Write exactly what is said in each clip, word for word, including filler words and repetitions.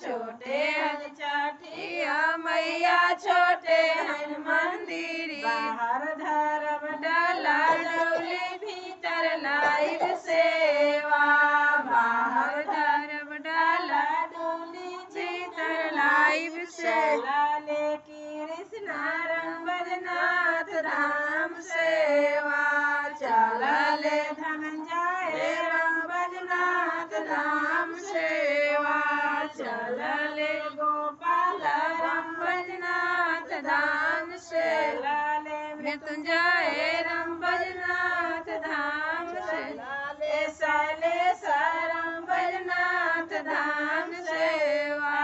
छोटे हन छठिया मैया छोटे हन मंदिरी बाहर धर्म डाला डोली भीतर लाइव सेवा बाहर धर्म डाला डोली भीतर लाइव सेवा ले कृष्ण राम बजनाथ राम सेवा चला ले धनंजय राम बजनाथ राम सेवा चला ले गोपाल राम बजनाथ धाम सेवा ले मृत्युंजय राम बजनाथ धाम सेवा ले शैलेश राम बजनाथ धाम सेवा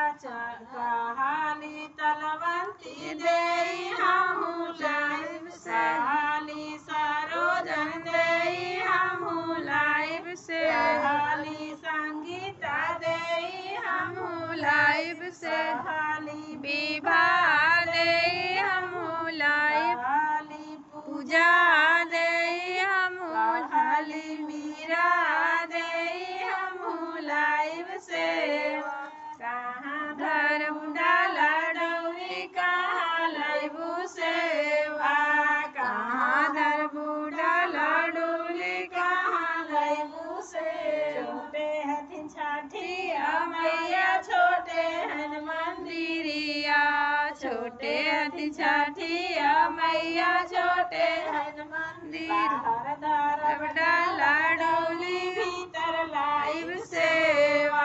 कहाली तलवंती देई हमू लाइव सहाली सरोजन देई हमू लाइव से हाली संगीता देई हमू लाइव से हाली विवाह देई हमू लाइव हाली पूजा देई हमू हाली मीरा देई हमू लाइव से कहाँ धर्म डाला डोरी कहाँ लाइबू सेवा कहाँ धर्म डाला डोली कहाँ लाइबू से छोटे हथिन छठिया मैया छोटे हन मंदिरिया छोटे हथिन छठिया मैया छोटे हन मंदिर बाहर धर्म डाला डोली भीतर लाइव सेवा